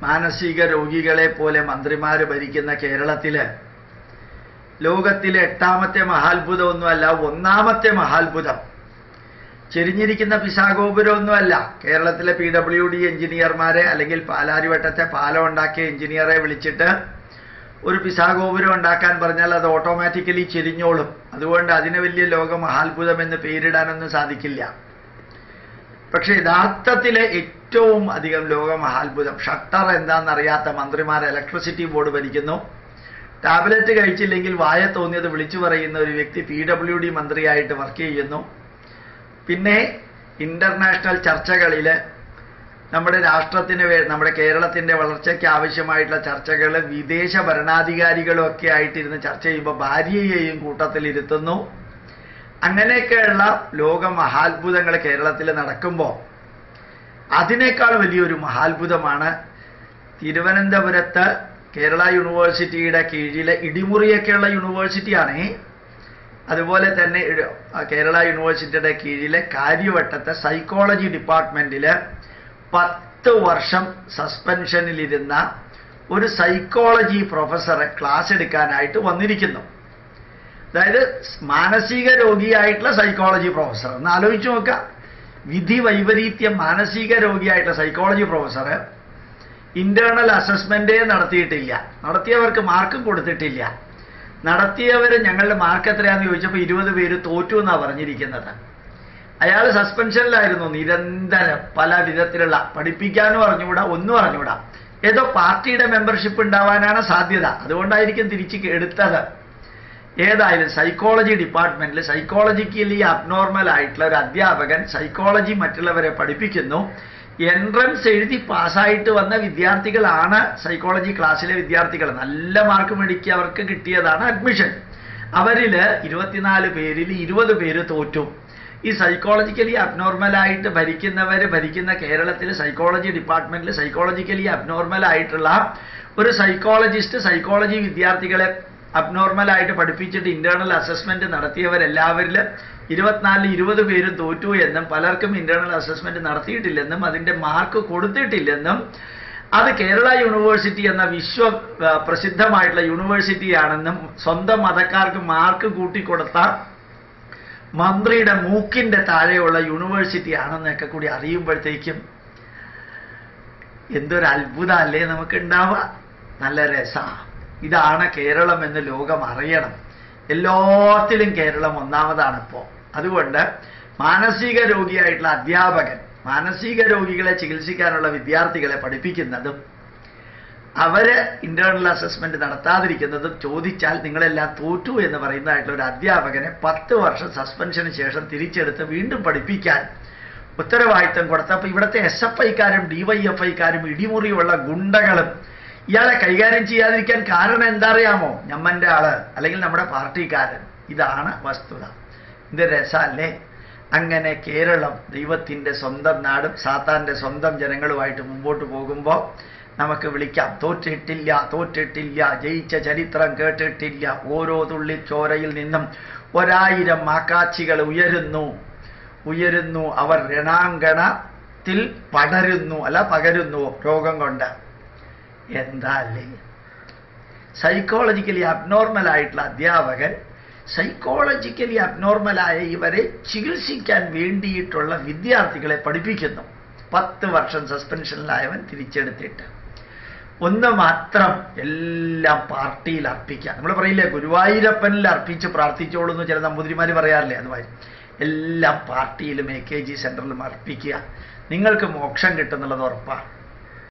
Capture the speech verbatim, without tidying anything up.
മാനസിക രോഗികളെ പോലെ മന്ത്രിമാർ ഭരിക്കുന്ന കേരളത്തില് ലോകത്തിലെ എട്ടാമത്തെ മഹാത്ഭുതമൊന്നുമല്ല, ഒന്നാമത്തെ മഹാത്ഭുതം. ചെരിഞ്ഞിരിക്കുന്ന പിശാഗോപുരമൊന്നുമല്ല. കേരളത്തിലെ പി ഡബ്ല്യു ഡി എഞ്ചിനീയർമാരെ അല്ലെങ്കിൽ പാലാരിവട്ടത്തെ പാലം ഉണ്ടാക്കിയ എഞ്ചിനീയറെ വിളിച്ചിട്ട് ഒരു പിശാഗോപുരം ഉണ്ടാക്കാൻ പറഞ്ഞാൽ അത് ഓട്ടോമാറ്റിക്കലി ചെരിഞ്ഞോളും. അതുകൊണ്ട് അതിന് വലിയ ലോക മഹാത്ഭുതം എന്ന് പേരിടാനൊന്നും സാധിക്കില്ല. പക്ഷെ യഥാർത്ഥത്തിലെ ഏറ്റവും അധികം ലോക മഹാത്ഭുതം, ഷട്ടർ എന്താണെന്നറിയാത്ത മന്ത്രിമാർ ഇലക്ട്രിസിറ്റി ബോർഡ് ഭരിക്കുന്നു. ടാബ്ലറ്റ് കഴിച്ചില്ലെങ്കിൽ വായ തോന്നിയത് വിളിച്ചു പറയുന്ന ഒരു വ്യക്തി പി ഡബ്ല്യു ഡി മന്ത്രിയായിട്ട് വർക്ക് ചെയ്യുന്നു. പിന്നെ ഇന്റർനാഷണൽ ചർച്ചകളിൽ നമ്മുടെ രാഷ്ട്രത്തിന് വേ നമ്മുടെ കേരളത്തിൻ്റെ വളർച്ചയ്ക്ക് ആവശ്യമായിട്ടുള്ള ചർച്ചകൾ വിദേശ ഭരണാധികാരികളും ഒക്കെ ആയിട്ടിരുന്ന് ചർച്ച ചെയ്യുമ്പോൾ ഭാര്യയെയും കൂട്ടത്തിലിരുത്തുന്നു. അങ്ങനെയൊക്കെയുള്ള ലോക മഹാത്ഭുതങ്ങൾ കേരളത്തിൽ നടക്കുമ്പോൾ അതിനേക്കാൾ വലിയൊരു മഹാത്ഭുതമാണ് തിരുവനന്തപുരത്ത് കേരള യൂണിവേഴ്സിറ്റിയുടെ കീഴിലെ ഇടിമുറിയൊക്കെയുള്ള യൂണിവേഴ്സിറ്റിയാണ്. അതുപോലെ തന്നെ കേരള യൂണിവേഴ്സിറ്റിയുടെ കീഴിലെ കാര്യവട്ടത്തെ സൈക്കോളജി ഡിപ്പാർട്ട്മെന്റിൽ പത്ത് വർഷം സസ്പെൻഷനിലിരുന്ന ഒരു സൈക്കോളജി പ്രൊഫസറെ ക്ലാസ് എടുക്കാനായിട്ട് വന്നിരിക്കുന്നു. അതായത് മാനസിക രോഗിയായിട്ടുള്ള സൈക്കോളജി പ്രൊഫസർ. ഒന്ന് ആലോചിച്ച് നോക്കാം. വിധി വൈപരീത്യം. മാനസിക രോഗിയായിട്ടുള്ള സൈക്കോളജി പ്രൊഫസർ ഇന്റേണൽ അസസ്മെന്റേ നടത്തിയിട്ടില്ല. നടത്തിയവർക്ക് മാർക്കും കൊടുത്തിട്ടില്ല. നടത്തിയവർ ഞങ്ങളുടെ മാർക്ക് എത്രയാണെന്ന് ചോദിച്ചപ്പോൾ ഇരുപത് പേര് തോറ്റു എന്നാണ് പറഞ്ഞിരിക്കുന്നത്. അയാൾ സസ്പെൻഷനിലായിരുന്നു നിരന്തരം. പല വിധത്തിലുള്ള പഠിപ്പിക്കാനും അറിഞ്ഞുകൂടാ, ഒന്നും അറിഞ്ഞുകൂടാ. ഏതോ പാർട്ടിയുടെ മെമ്പർഷിപ്പ് ഉണ്ടാവാനാണ് സാധ്യത. അതുകൊണ്ടായിരിക്കും തിരിച്ച് എടുത്തത്. ഏതായാലും സൈക്കോളജി ഡിപ്പാർട്ട്മെന്റിൽ സൈക്കോളജിക്കലി അബ്നോർമൽ ആയിട്ടുള്ള ഒരു അധ്യാപകൻ സൈക്കോളജി മറ്റുള്ളവരെ പഠിപ്പിക്കുന്നു. എൻട്രൻസ് എഴുതി പാസ്സായിട്ട് വന്ന വിദ്യാർത്ഥികളാണ് സൈക്കോളജി ക്ലാസ്സിലെ വിദ്യാർത്ഥികൾ. നല്ല മാർക്ക് മേടിക്കി അവർക്ക് കിട്ടിയതാണ് അഡ്മിഷൻ. അവരിൽ ഇരുപത്തിനാല് പേരിൽ ഇരുപത് പേര് തോറ്റു. ഈ സൈക്കോളജിക്കലി അബ്നോർമലായിട്ട് ഭരിക്കുന്നവർ ഭരിക്കുന്ന കേരളത്തിൽ സൈക്കോളജി ഡിപ്പാർട്ട്മെന്റിൽ സൈക്കോളജിക്കലി അബ്നോർമൽ ആയിട്ടുള്ള ഒരു സൈക്കോളജിസ്റ്റ് സൈക്കോളജി വിദ്യാർത്ഥികളെ അബ്നോർമലായിട്ട് പഠിപ്പിച്ചിട്ട് ഇന്റേണൽ അസസ്മെന്റ് നടത്തിയവരെല്ലാവരിൽ ഇരുപത്തിനാലിൽ ഇരുപത് പേരും തോറ്റു എന്നും പലർക്കും ഇന്റേണൽ അസസ്മെന്റ് നടത്തിയിട്ടില്ലെന്നും അതിൻ്റെ മാർക്ക് കൊടുത്തിട്ടില്ലെന്നും അത് കേരള യൂണിവേഴ്സിറ്റി എന്ന വിശ്വ പ്രസിദ്ധമായിട്ടുള്ള യൂണിവേഴ്സിറ്റിയാണെന്നും സ്വന്തം മതക്കാർക്ക് മാർക്ക് കൂട്ടിക്കൊടുത്ത മന്ത്രിയുടെ മൂക്കിൻ്റെ താഴെയുള്ള യൂണിവേഴ്സിറ്റി ആണെന്നൊക്കെ കൂടി അറിയുമ്പോഴത്തേക്കും എന്തൊരു അത്ഭുതമല്ലേ നമുക്ക് ഉണ്ടാവുക. നല്ല രസമാണ്. ഇതാണ് കേരളം എന്ന് ലോകം അറിയണം. എല്ലാത്തിലും കേരളം ഒന്നാമതാണ് ഇപ്പോൾ. അതുകൊണ്ട് മാനസിക രോഗിയായിട്ടുള്ള അധ്യാപകൻ മാനസിക രോഗികളെ ചികിത്സിക്കാനുള്ള വിദ്യാർത്ഥികളെ പഠിപ്പിക്കുന്നതും അവര് ഇന്റേണൽ അസസ്മെന്റ് നടത്താതിരിക്കുന്നതും ചോദിച്ചാൽ നിങ്ങളെല്ലാം തോറ്റു എന്ന് പറയുന്നതായിട്ടുള്ള ഒരു അധ്യാപകനെ പത്ത് വർഷം സസ്പെൻഷന് ശേഷം തിരിച്ചെടുത്ത് വീണ്ടും പഠിപ്പിക്കാൻ ഉത്തരവാദിത്തം കൊടുത്തപ്പോൾ ഇവിടുത്തെ എസ് എഫ് ഐക്കാരും ഡി വൈ എഫ് ഐക്കാരും ഇടിമുറിയുള്ള ഗുണ്ടകളും ഇയാളെ കൈകാര്യം ചെയ്യാതിരിക്കാൻ കാരണം എന്താ അറിയാമോ? ഞമ്മൻ്റെ ആള് അല്ലെങ്കിൽ നമ്മുടെ പാർട്ടിക്കാരൻ. ഇതാണ് വസ്തുത. ഇത് രസമല്ലേ? അങ്ങനെ കേരളം ദൈവത്തിൻ്റെ സ്വന്തം നാടും സാത്താൻ്റെ സ്വന്തം ജനങ്ങളുമായിട്ട് മുമ്പോട്ട് പോകുമ്പോൾ നമുക്ക് വിളിക്കാം, തോറ്റിട്ടില്ല തോറ്റിട്ടില്ല ജയിച്ച ചരിത്രം കേട്ടിട്ടില്ല. ഓരോ തുള്ളി ചോരയിൽ നിന്നും ഒരായിരം മാക്കാച്ചികൾ ഉയരുന്നു ഉയരുന്നു അവർ രണാങ്കണത്തിൽ പടരുന്നു അല്ല പകരുന്നു രോഗം കൊണ്ട്. എന്താ അല്ലേ? സൈക്കോളജിക്കലി അബ്നോർമൽ ആയിട്ടുള്ള അധ്യാപകൻ സൈക്കോളജിക്കലി അബ്നോർമലായ ഇവരെ ചികിത്സിക്കാൻ വേണ്ടിയിട്ടുള്ള വിദ്യാർത്ഥികളെ പഠിപ്പിക്കുന്നു. പത്ത് വർഷം സസ്പെൻഷനിലായവൻ തിരിച്ചെടുത്തിട്ട് ഒന്ന് മാത്രം എല്ലാം പാർട്ടിയിൽ അർപ്പിക്കുക. നമ്മൾ പറയില്ലേ ഗുരുവായൂരപ്പനിൽ അർപ്പിച്ച് പ്രാർത്ഥിച്ചോളൂ എന്ന് ചില നമ്പൂതിരിമാർ പറയാറില്ലേ? അതുമായി എല്ലാം പാർട്ടിയിലും എ കെ ജി സെന്ററിലും അർപ്പിക്കുക. നിങ്ങൾക്ക് മോക്ഷം കിട്ടുന്നുള്ളത് ഉറപ്പാണ്.